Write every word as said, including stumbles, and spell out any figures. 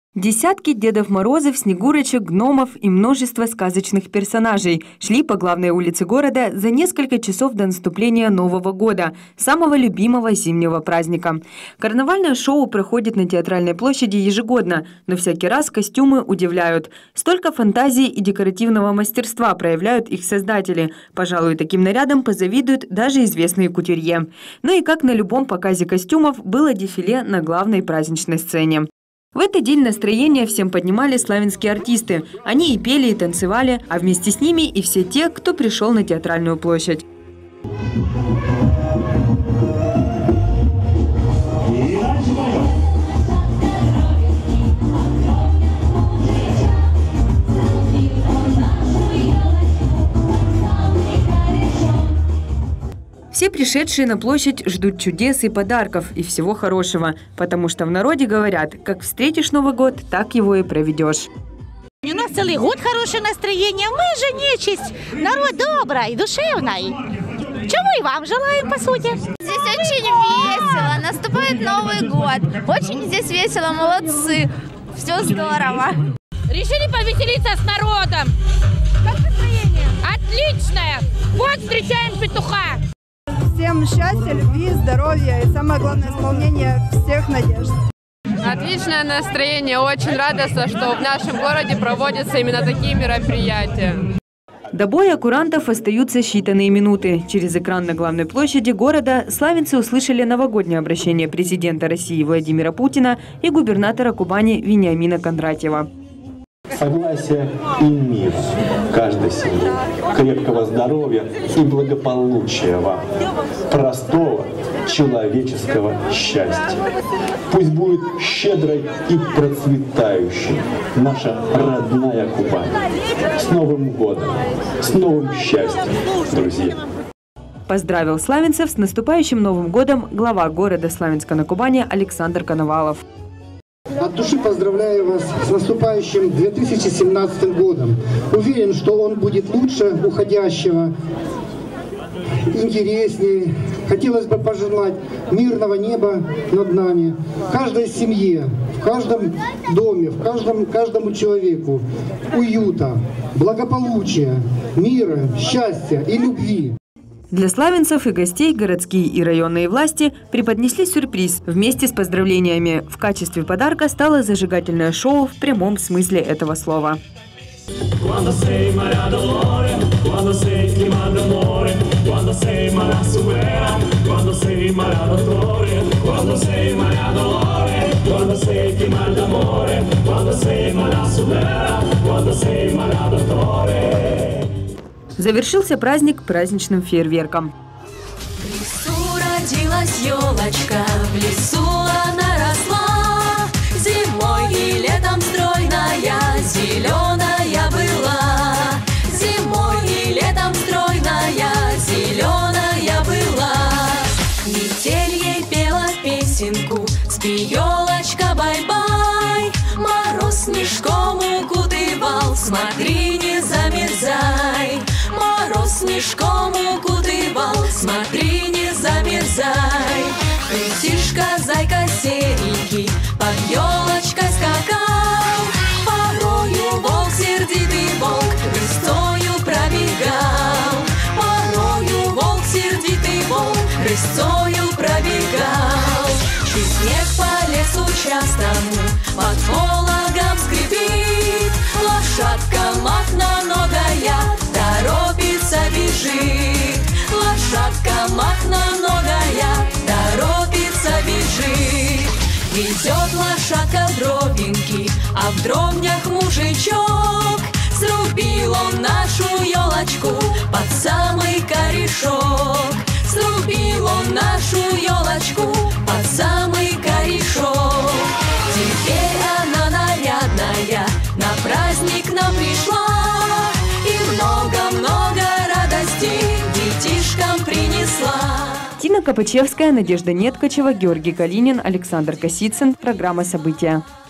Десятки Дедов Морозов, Снегурочек, гномов и множество сказочных персонажей шли по главной улице города за несколько часов до наступления Нового года, самого любимого зимнего праздника. Карнавальное шоу проходит на Театральной площади ежегодно, но всякий раз костюмы удивляют. Столько фантазии и декоративного мастерства проявляют их создатели. Пожалуй, таким нарядом позавидуют даже известные кутюрье. Ну и как на любом показе костюмов было дефиле на главной праздничной сцене. В этот день настроение всем поднимали славянские артисты. Они и пели, и танцевали, а вместе с ними и все те, кто пришел на Театральную площадь. Все пришедшие на площадь ждут чудес и подарков, и всего хорошего, потому что в народе говорят, как встретишь Новый год, так его и проведешь. У нас целый год хорошее настроение, мы же нечисть, народ добрый, душевный. Чего и вам желаем, по сути. Здесь очень весело, наступает Новый год, очень здесь весело, молодцы, все здорово. Решили повеселиться с народом. Как настроение? Отличное, вот встречаем петуха. Всем счастья, любви, здоровья и самое главное исполнение всех надежд. Отличное настроение, очень радостно, что в нашем городе проводятся именно такие мероприятия. До боя курантов остаются считанные минуты. Через экран на главной площади города славянцы услышали новогоднее обращение президента России Владимира Путина и губернатора Кубани Вениамина Кондратьева. Согласия и мира каждой семье, крепкого здоровья и благополучия вам, простого человеческого счастья. Пусть будет щедрой и процветающей наша родная Кубань. С Новым годом, с новым счастьем, друзья! Поздравил славянцев с наступающим Новым годом глава города Славянска на Кубани Александр Коновалов. От души поздравляю вас с наступающим две тысячи семнадцатым годом. Уверен, что он будет лучше уходящего, интереснее. Хотелось бы пожелать мирного неба над нами, в каждой семье, в каждом доме, в каждом, каждому человеку уюта, благополучия, мира, счастья и любви. Для славянцев и гостей городские и районные власти преподнесли сюрприз вместе с поздравлениями. В качестве подарка стало зажигательное шоу в прямом смысле этого слова. Завершился праздник праздничным фейерверком. В лесу родилась елочка, в лесу она росла, зимой и летом стройная, зеленая была. Зимой и летом стройная, зеленая была. Метель ей пела песенку, спи, елочка, бай-бай. Мороз снежком укутывал, смотри, не замерзай. Мороз снежком укутывал, смотри, не замерзай. Петишка, зайка, серенький, под елочкой скакал. Порою волк, сердитый волк, рысцою пробегал. Порою волк, сердитый волк, рысцою пробегал. Чуть снег по лесу частому, под пологом скрипит. Лошадка махноногая торопится, бежит. Лошадка махноногая торопится, бежит. Идет лошадка в дровинки, а в дровнях мужичок. Срубил он нашу елочку под самый корешок. Срубил он нашу елочку под самый корешок. Теперь она нарядная на праздник нам пришла. И много-много радостей детишкам принесла. Тина Копачевская, Надежда Неткачева, Георгий Калинин, Александр Косицын. Программа «События».